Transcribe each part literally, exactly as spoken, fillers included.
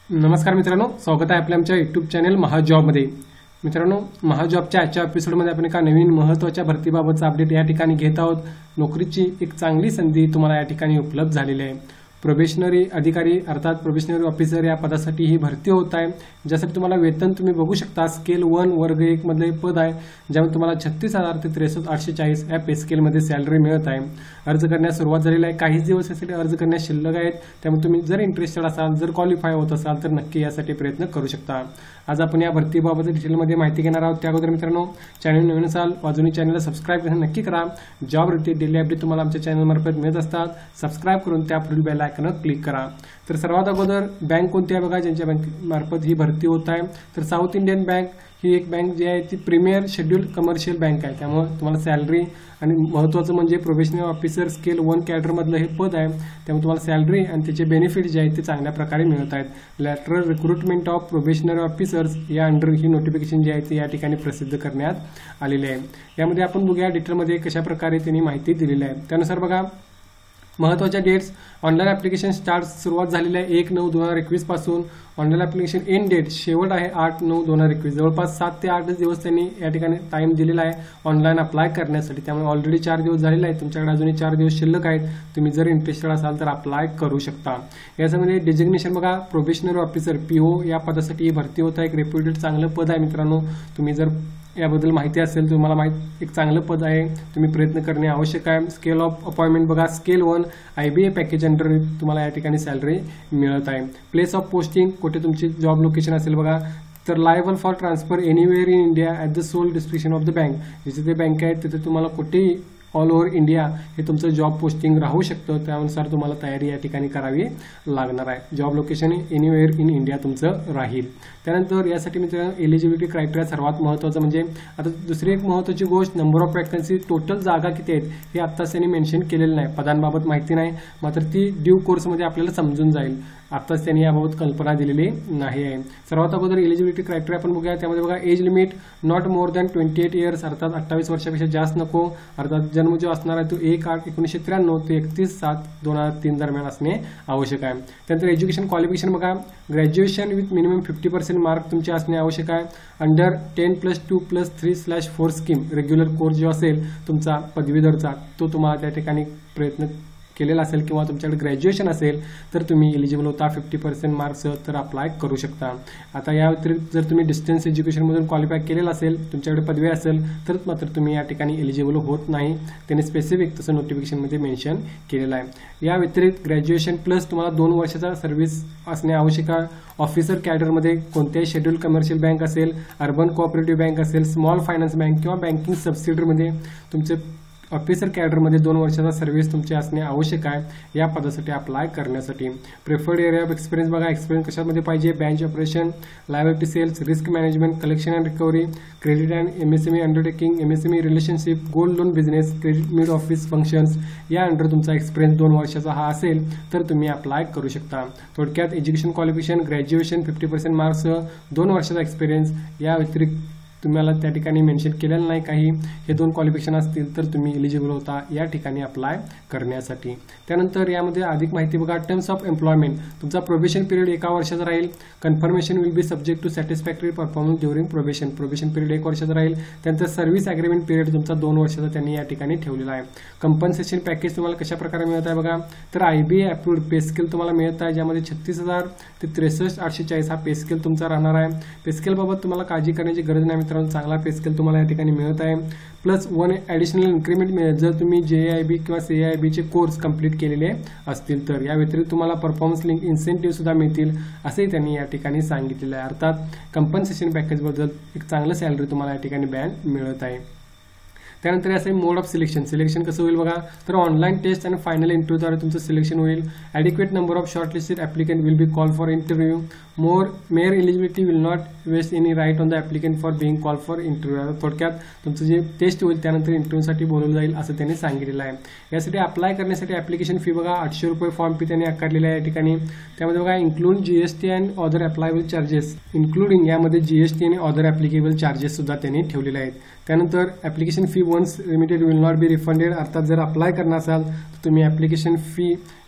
नमस्कार मित्रांनो, स्वागत आहे आपल्या आमच्या यूट्यूब चॅनल महाजॉबमध्ये। मित्रांनो, महाजॉबच्या आजच्या एपिसोडमध्ये आपण एका नवीन महत्त्वाच्या भरतीबाबतचा अपडेट या ठिकाणी घेत आहोत। नोकरीची एक चांगली संधी तुम्हाला या ठिकाणी उपलब्ध झालेली आहे। प्रोबेशनरी अधिकारी अर्थात प्रोबेशनरी ऑफिसर या पदासाठी ही भरती होत आहे, ज्यासाठी तुम्हाला वेतन तुम्ही बघू शकता स्केल वन वर्ग एक मध्ये पद आहे, ज्यामध्ये तुम्हाला छत्तीस हजार ते त्रेसष्ट आठशे चाळीस या पे स्केलमध्ये सॅलरी मिळत आहे। अर्ज करण्यास सुरुवात झालेली आहे, काहीच दिवस यासाठी अर्ज करण्यास शिल्लक आहेत, त्यामुळे तुम्ही जर इंटरेस्टेड असाल, जर क्वालिफाय होत असाल तर नक्की यासाठी प्रयत्न करू शकता। आज आपण या भरतीबाबत डिटेलमध्ये माहिती घेणार आहोत। त्या अगोदर मित्रांनो, चॅनल नवीन असाल अजूनही चॅनलला सबस्क्राईब करून नक्की करा। जॉब रिलेटेड डेली अपडेट तुम्हाला आमच्या चॅनलमार्फत मिळत असतात। सबस्क्राईब करून त्या पुढील बेल आयकॉनवर क्लिक करा। तर सर्वात अगोदर बँक कोणती आहे बघा, ज्यांच्या बँक मार्फत ही भरती होत आहे। तर साऊथ इंडियन बँक ही एक बँक जी आहे ती प्रीमियर शेड्यूल कमर्शियल बँक आहे, त्यामुळे तुम्हाला सॅलरी आणि महत्त्वाचं म्हणजे प्रोबेशनरी ऑफिसर स्केल वन कॅडरमधलं हे पद आहे, त्यामुळे तुम्हाला सॅलरी आणि त्याचे बेनिफिट जे आहेत ते चांगल्या प्रकारे मिळत आहेत। Lateral recruitment of probationary officers या अंडर ही नोटिफिकेशन जी आहे ती या ठिकाणी प्रसिद्ध करण्यात आलेली आहे। यामध्ये आपण बघूया डिटेलमध्ये कशा प्रकारे त्यांनी माहिती दिलेली आहे। त्यानुसार बघा, महत्त्वाच्या डेट्स ऑनलाईन ॲप्लिकेशन स्टार्ट सुरुवात झालेली आहे एक नऊ दोन हजार एकवीस पासून। ऑनलाईन ॲप्लिकेशन एंड डेट शेवट आहे आठ नऊ दोन हजार एकवीस। जवळपास सात ते आठ दिवस त्यांनी या ठिकाणी टाइम दिलेला आहे ऑनलाईन अप्लाय करण्यासाठी, त्यामुळे ऑलरेडी चार दिवस झालेले आहेत, तुमच्याकडे अजूनही चार दिवस शिल्लक आहेत। तुम्ही जर इंटरेस्टेड असाल तर अप्लाय करू शकता। याच्यामध्ये डिजिग्नेशन बघा, प्रोबेशनरी ऑफिसर पीओ या पदासाठी ही भरती होत आहे। एक रेप्युटेड चांगलं पद आहे मित्रांनो, तुम्ही जर याबद्दल माहिती असेल, तुम्हाला माहिती एक चांगलं पद आहे, तुम्ही प्रयत्न करणे आवश्यक आहे। स्केल ऑफ अपॉइंटमेंट बघा, scale one IBA package under तुम्हाला या ठिकाणी सॅलरी मिळत आहे। प्लेस ऑफ पोस्टिंग कुठे तुमची जॉब लोकेशन असेल बघा, तर liable for transfer anywhere in India at the sole description of the bank. जिथे ते बँक आहे तिथे तुम्हाला कुठेही ऑल ओव्हर इंडिया हे तुमचं जॉब पोस्टिंग राहू शकतं, त्यानुसार तुम्हाला तयारी या ठिकाणी करावी लागणार आहे। Job location anywhere in India तुमचं राहील। त्यानंतर यासाठी मित्रांनो एलिजिबिलिटी क्रायटेरिया सर्वात महत्त्वाचं म्हणजे आता दुसरी एक महत्त्वाची गोष्ट, नंबर ऑफ वॅकन्सी टोटल जागा किती आहेत हे आत्ताच त्यांनी मेन्शन केलेलं नाही, पदांबाबत माहिती नाही, मात्र ती ड्यू कोर्समध्ये आपल्याला समजून जाईल। आत्ताच त्यांनी याबाबत कल्पना दिलेली नाही आहे। सर्वात अगोदर एलिजिबिलिटी क्रायटेरिया आपण बघूया। त्यामध्ये बघा, age limit not more than twenty eight years अर्थात अठ्ठावीस वर्षापेक्षा जास्त नको, अर्थात जन्म जो असणार आहे तो एक आठ एकोणीसशे त्र्याण्णव ते एकतीस सात दोन हजार तीन दरम्यान असणे आवश्यक आहे। त्यानंतर एज्युकेशन क्वालिफिकेशन बघा, graduation with minimum fifty percent mark तुमचे असणे आवश्यक आहे। Under ten plus two plus three slash four scheme regular course जो असेल तुमचा पदवीधरचा तो तुम्हाला त्या ठिकाणी प्रयत्न केलेला असेल किंवा तुमच्याकडे ग्रॅज्युएशन असेल तर तुम्ही एलिजिबल होता फिफ्टी पर्सेंट मार्क्स तर अप्लाय करू शकता। आता या व्यतिरिक्त जर तुम्ही डिस्टन्स एज्युकेशनमधून क्वालिफाय केलेला असेल, तुमच्याकडे पदवी असेल तर मात्र तुम्ही या ठिकाणी एलिजिबल होत नाही, त्यांनी स्पेसिफिक तसं नोटिफिकेशनमध्ये मेन्शन केलेलं आहे। या व्यतिरिक्त ग्रॅज्युएशन प्लस तुम्हाला दोन वर्षाचा सर्व्हिस असणे आवश्यक आहे। ऑफिसर कॅडरमध्ये कोणत्याही शेड्यूल कमर्शियल बँक असेल, अर्बन कोऑपरेटिव्ह बँक असेल, स्मॉल फायनान्स बँक किंवा बँकिंग सबसिडीमध्ये तुमचे ऑफिसर कॅडरमध्ये दोन वर्षाचा सर्व्हिस तुमचे असणे आवश्यक आहे या पदासाठी अप्लाय करण्यासाठी। प्रेफर्ड एरिया ऑफ एक्सपिरियन्स बघा, एक्सपिरियन्स कशामध्ये पाहिजे, branch operation, liability sales, risk management, collection and recovery, credit and MSME undertaking, MSME relationship, gold loan business, credit mid office functions या अंडर तुमचा एक्सपिरियन्स दोन वर्षाचा हा असेल तर तुम्ही अप्लाय करू शकता। थोडक्यात education qualification graduation fifty percent marks दोन वर्षाचा एक्सपिरियन्स या व्यतिरिक्त तुम्हाला त्या ठिकाणी मेन्शन केलेलं नाही काही, हे दोन क्वालिफिकेशन असतील तर तुम्ही एलिजिबल होता या ठिकाणी अप्लाय करण्यासाठी। त्यानंतर यामध्ये अधिक माहिती बघा, टर्म्स ऑफ एम्प्लॉयमेंट तुमचा प्रोबेशन पिरियड एका वर्षाचा राहील। Confirmation will be subject to satisfactory performance during probation, probation period एक वर्षाचा राहील। त्यानंतर सर्व्हिस अग्रीमेंट पिरियड तुमचा दोन वर्षाचा त्यांनी या ठिकाणी ठेवलेला आहे। कंपन्सेशन पॅकेज तुम्हाला कशा प्रकारे मिळत आहे बघा, तर आयबीए अप्रूव्ड पे स्केल तुम्हाला मिळत आहे, ज्यामध्ये छत्तीस हजार ते त्रेसष्ट आठशे चाळीस हा पे स्केल तुमचा राहणार आहे। पे स्केल बाबत तुम्हाला काळजी करण्याची गरज नाही मित्रांनो, चांगला पे स्केल तुम्हाला या ठिकाणी मिळत आहे। प्लस वन ॲडिशनल इन्क्रीमेंट मिळेल जर तुम्ही जे आय बी किंवा सी आय बीचे कोर्स कंप्लीट केलेले असतील तर। या व्यतिरिक्त तुम्हाला परफॉर्मन्स लिंक इन्सेंटिव्ह सुद्धा मिळतील असेही त्यांनी या ठिकाणी सांगितलेलं आहे। अर्थात कंपन्सेशन पॅकेजबद्दल एक चांगलं सॅलरी तुम्हाला या ठिकाणी बँड मिळत आहे। त्यानंतर असं मोड ऑफ सिलेक्शन, सिलेक्शन कसं होईल बघा, तर ऑनलाईन टेस्ट आणि फायनल इंटरव्ह्यूद्वारे तुमचं सिलेक्शन होईल। Adequate number of shortlisted applicant will be call for interview, more mere eligibility will not vest any right on the applicant for being call for interview. थोडक्यात तुमचं जे टेस्ट होईल त्यानंतर इंटरव्ह्यूसाठी बोलवलं जाईल असं त्यांनी सांगितलेलं आहे। यासाठी अप्लाय करण्यासाठी ॲप्लिकेशन फी बघा आठशे रुपये फॉर्म फी त्यांनी आकारलेली आहे या ठिकाणी। त्यामध्ये बघा include GST and other applicable charges, including यामध्ये जीएसटी आणि अदर ॲप्लिकेबल चार्जेस सुद्धा त्यांनी ठेवलेले आहेत। त्यानंतर application fee once limited will not be refunded, अर्थात जर अप्लाय करणार असाल तर तुम्ही ॲप्लिकेशन फी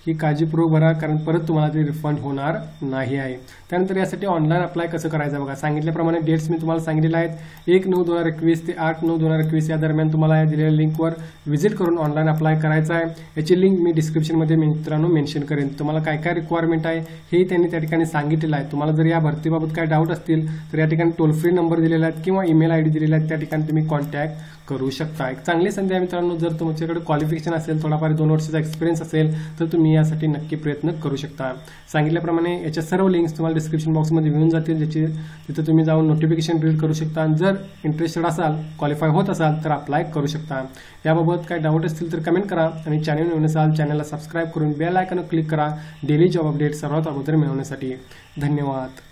ही काळजीपूर्वक भरा, कारण परत तुम्हाला ते रिफंड होणार नाही आहे. त्यानंतर यासाठी ऑनलाईन अप्लाय कसं करायचं बघा. सांगितल्याप्रमाणे डेट्स मी तुम्हाला सांगितलेले आहेत. एक नऊ दोन हजार एकवीस ते आठ नऊ दोन हजार एकवीस या दरम्यान तुम्हाला या दिलेल्या लिंकवर व्हिजिट करून ऑनलाईन अप्लाय करायचं आहे. याची लिंक मी डिस्क्रिप्शनमध्ये मित्रांनो मेन्शन करेन. तुम्हाला काय काय रिक्वायरमेंट आहे हे त्यांनी त्या ठिकाणी सांगितलेलं आहे. तुम्हाला जर या भरतीबाबत काय डाऊट असतील तर या ठिकाणी टोल फ्री नंबर दिलेला आहे किंवा ईमेल आय डी दिलेला आहे, त्या ठिकाणी तुम्ही कॉन्टॅक्ट करू शकता. एक चांगली संधी आहे मित्रांनो. जर तुमच्याकडे क्वालिफिकेशन असेल, थोडाफार दोन वर्षाचा एक्सपिरियन्स असेल तर तुम्ही यासाठी नक्की प्रयत्न करू शकता. सांगितल्याप्रमाणे याच्या सर्व लिंक्स तुम्हाला डिस्क्रिप्शन बॉक्समध्ये मिळून जातील, ज्याची तिथे तुम्ही जाऊन नोटिफिकेशन रीड करू शकता. जर इंटरेस्टेड असाल, क्वालिफाय होत असाल तर अप्लाय करू शकता. याबाबत काय डाऊट असतील तर कमेंट करा आणि चॅनल नवीन असाल चॅनलला सबस्क्राईब करून बेल आयकॉन क्लिक करा डेली जॉब अपडेट सर्वात अगोदर मिळवण्यासाठी. धन्यवाद.